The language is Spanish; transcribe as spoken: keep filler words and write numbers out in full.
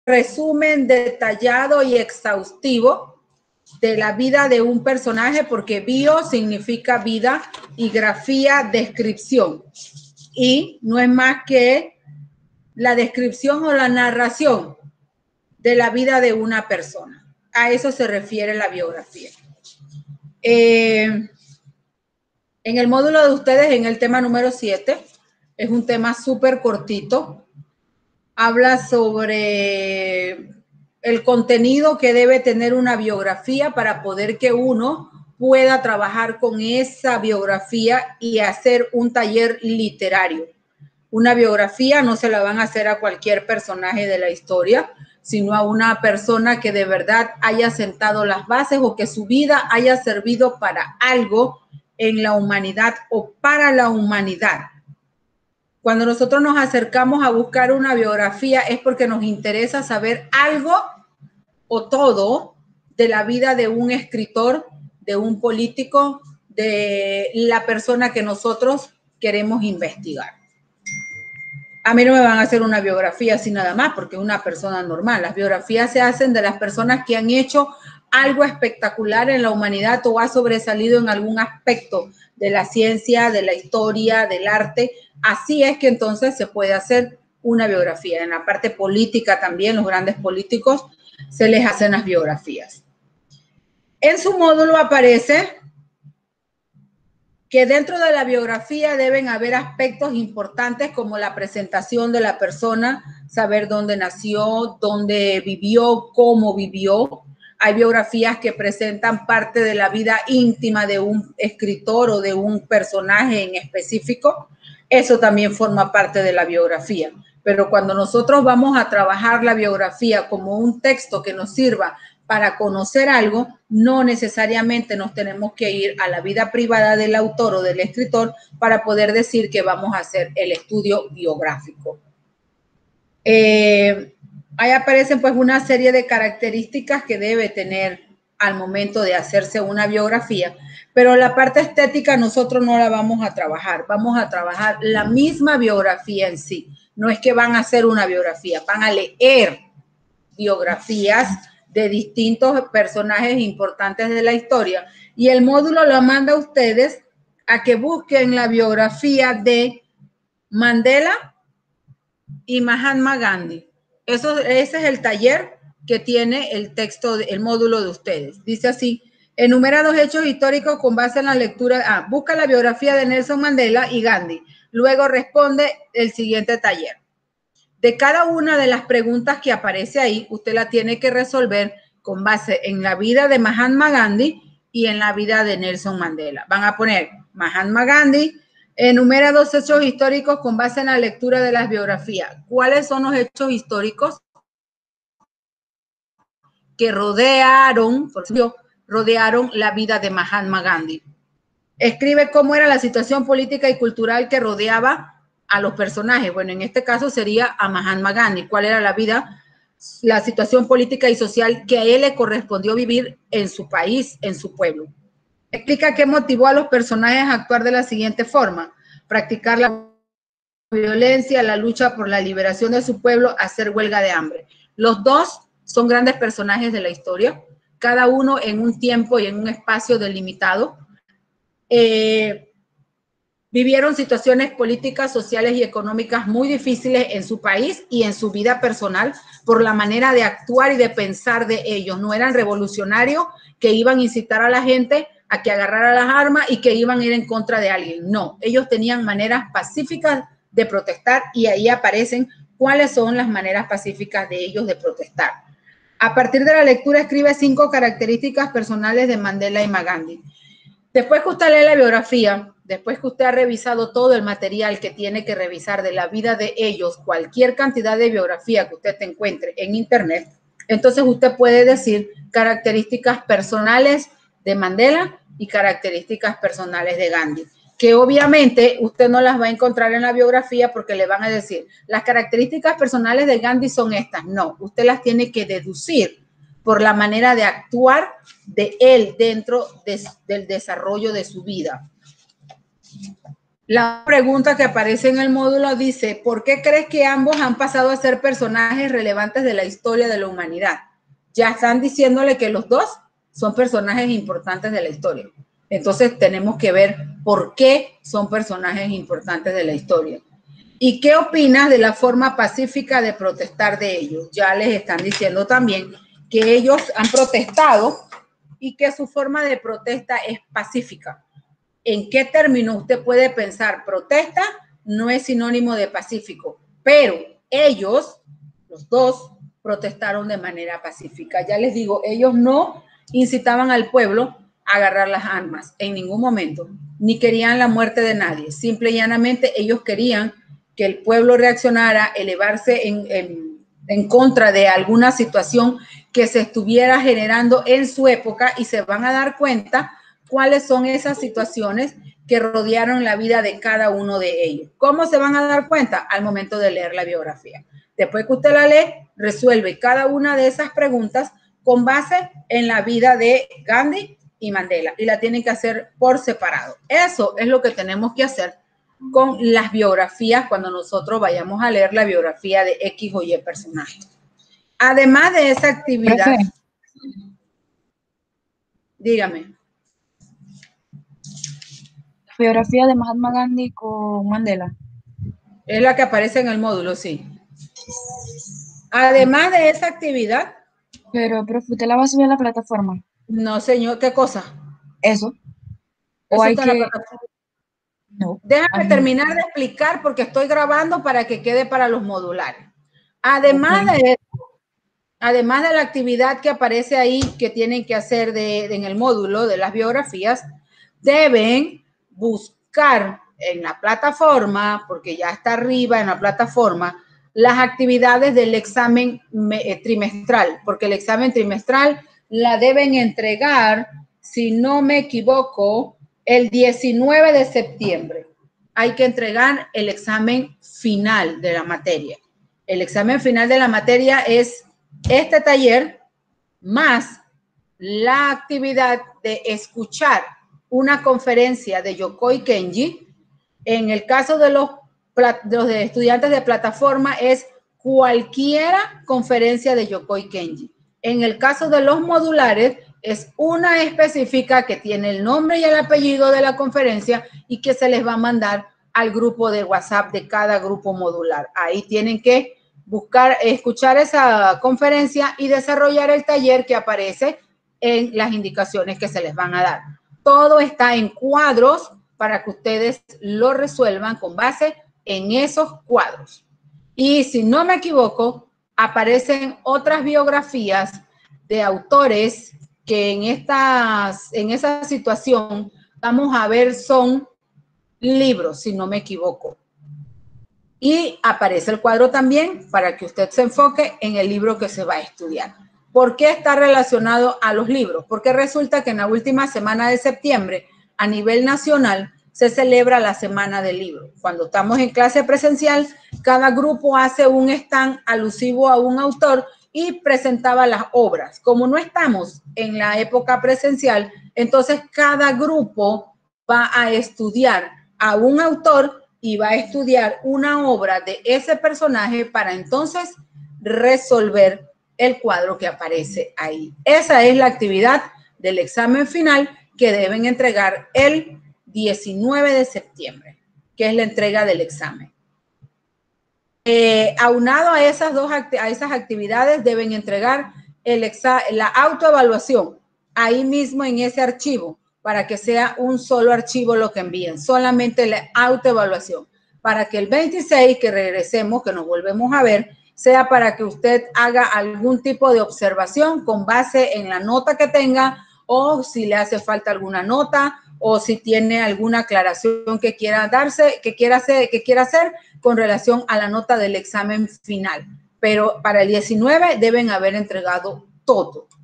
resumen detallado y exhaustivo de la vida de un personaje, porque bio significa vida y grafía, descripción. Y no es más que la descripción o la narración de la vida de una persona. A eso se refiere la biografía. Eh, en el módulo de ustedes, en el tema número siete, es un tema súper cortito. Habla sobre el contenido que debe tener una biografía para poder que uno pueda trabajar con esa biografía y hacer un taller literario. Una biografía no se la van a hacer a cualquier personaje de la historia, sino a una persona que de verdad haya sentado las bases o que su vida haya servido para algo en la humanidad o para la humanidad. Cuando nosotros nos acercamos a buscar una biografía es porque nos interesa saber algo o todo de la vida de un escritor, de un político, de la persona que nosotros queremos investigar. A mí no me van a hacer una biografía así nada más porque es una persona normal. Las biografías se hacen de las personas que han hecho algo espectacular en la humanidad o ha sobresalido en algún aspecto de la ciencia, de la historia, del arte. Así es que entonces se puede hacer una biografía. En la parte política también, los grandes políticos se les hacen las biografías. En su módulo aparece que dentro de la biografía deben haber aspectos importantes como la presentación de la persona, saber dónde nació, dónde vivió, cómo vivió. Hay biografías que presentan parte de la vida íntima de un escritor o de un personaje en específico. Eso también forma parte de la biografía. Pero cuando nosotros vamos a trabajar la biografía como un texto que nos sirva para conocer algo, no necesariamente nos tenemos que ir a la vida privada del autor o del escritor para poder decir que vamos a hacer el estudio biográfico. Eh, ahí aparecen pues una serie de características que debe tener al momento de hacerse una biografía, pero la parte estética nosotros no la vamos a trabajar, vamos a trabajar la misma biografía en sí. No es que van a hacer una biografía, van a leer biografías de distintos personajes importantes de la historia y el módulo lo manda a ustedes a que busquen la biografía de Mandela y Mahatma Gandhi. Eso, ese es el taller que tiene el texto, el módulo de ustedes. Dice así: enumera dos hechos históricos con base en la lectura. Ah, busca la biografía de Nelson Mandela y Gandhi. Luego responde el siguiente taller. De cada una de las preguntas que aparece ahí, usted la tiene que resolver con base en la vida de Mahatma Gandhi y en la vida de Nelson Mandela. Van a poner Mahatma Gandhi, enumera dos hechos históricos con base en la lectura de las biografías. ¿Cuáles son los hechos históricos que rodearon, por ejemplo, rodearon la vida de Mahatma Gandhi? Escribe cómo era la situación política y cultural que rodeaba a los personajes. Bueno, en este caso sería a Mahatma Gandhi. ¿Cuál era la vida, la situación política y social que a él le correspondió vivir en su país, en su pueblo? Explica qué motivó a los personajes a actuar de la siguiente forma: practicar la violencia, la lucha por la liberación de su pueblo, hacer huelga de hambre. Los dos son grandes personajes de la historia, cada uno en un tiempo y en un espacio delimitado. Eh, vivieron situaciones políticas, sociales y económicas muy difíciles en su país y en su vida personal por la manera de actuar y de pensar de ellos. No eran revolucionarios que iban a incitar a la gente a que agarrara las armas y que iban a ir en contra de alguien. No, ellos tenían maneras pacíficas de protestar y ahí aparecen cuáles son las maneras pacíficas de ellos de protestar. A partir de la lectura escribe cinco características personales de Mandela y Gandhi. Después que usted lee la biografía, después que usted ha revisado todo el material que tiene que revisar de la vida de ellos, cualquier cantidad de biografía que usted te encuentre en internet, entonces usted puede decir características personales de Mandela y características personales de Gandhi, que obviamente usted no las va a encontrar en la biografía porque le van a decir, las características personales de Gandhi son estas. No, usted las tiene que deducir por la manera de actuar de él dentro de, del desarrollo de su vida. La pregunta que aparece en el módulo dice, ¿por qué crees que ambos han pasado a ser personajes relevantes de la historia de la humanidad? Ya están diciéndole que los dos son personajes importantes de la historia. Entonces tenemos que ver por qué son personajes importantes de la historia. ¿Y qué opinas de la forma pacífica de protestar de ellos? Ya les están diciendo también que ellos han protestado y que su forma de protesta es pacífica. ¿En qué término usted puede pensar? Protesta no es sinónimo de pacífico, pero ellos, los dos, protestaron de manera pacífica. Ya les digo, ellos no incitaban al pueblo a agarrar las armas en ningún momento, ni querían la muerte de nadie. Simple y llanamente ellos querían que el pueblo reaccionara, elevarse en, en, en contra de alguna situación que se estuviera generando en su época, y se van a dar cuenta cuáles son esas situaciones que rodearon la vida de cada uno de ellos. ¿Cómo se van a dar cuenta? Al momento de leer la biografía. Después que usted la lee, resuelve cada una de esas preguntas con base en la vida de Gandhi y Mandela, y la tienen que hacer por separado. Eso es lo que tenemos que hacer con las biografías cuando nosotros vayamos a leer la biografía de X o Y personaje. Además de esa actividad, Profe, dígame. biografía de Mahatma Gandhi con Mandela. Es la que aparece en el módulo, sí. Además de esa actividad. Pero, profe, ¿usted la va a subir a la plataforma? No, señor, ¿qué cosa? Eso. ¿O Eso hay está en la que...? plataforma. No. Déjame Ay, terminar de explicar porque estoy grabando para que quede para los modulares. Además okay. de eso, además de la actividad que aparece ahí que tienen que hacer de, de, en el módulo de las biografías, deben buscar en la plataforma, porque ya está arriba en la plataforma, las actividades del examen trimestral, porque el examen trimestral la deben entregar, si no me equivoco, el diecinueve de septiembre. Hay que entregar el examen final de la materia. El examen final de la materia es este taller más la actividad de escuchar una conferencia de Yokoi Kenji. En el caso de los, de los estudiantes de plataforma es cualquiera conferencia de Yokoi Kenji. En el caso de los modulares es una específica que tiene el nombre y el apellido de la conferencia y que se les va a mandar al grupo de WhatsApp de cada grupo modular. Ahí tienen que buscar, escuchar esa conferencia y desarrollar el taller que aparece en las indicaciones que se les van a dar. Todo está en cuadros para que ustedes lo resuelvan con base en esos cuadros. Y si no me equivoco, aparecen otras biografías de autores que en, estas, en esa situación vamos a ver son libros, si no me equivoco. Y aparece el cuadro también para que usted se enfoque en el libro que se va a estudiar. ¿Por qué está relacionado a los libros? Porque resulta que en la última semana de septiembre, a nivel nacional, se celebra la Semana del Libro. Cuando estamos en clase presencial, cada grupo hace un stand alusivo a un autor y presentaba las obras. Como no estamos en la época presencial, entonces cada grupo va a estudiar a un autor y va a estudiar una obra de ese personaje para entonces resolver el cuadro que aparece ahí. Esa es la actividad del examen final que deben entregar el diecinueve de septiembre, que es la entrega del examen. Eh, aunado a esas dos a esas actividades deben entregar el exa la autoevaluación ahí mismo en ese archivo para que sea un solo archivo lo que envíen, solamente la autoevaluación, para que el veintiséis que regresemos, que nos volvemos a ver, sea para que usted haga algún tipo de observación con base en la nota que tenga, o si le hace falta alguna nota, o si tiene alguna aclaración que quiera darse, que quiera hacer, que quiera hacer con relación a la nota del examen final. Pero para el diecinueve deben haber entregado todo.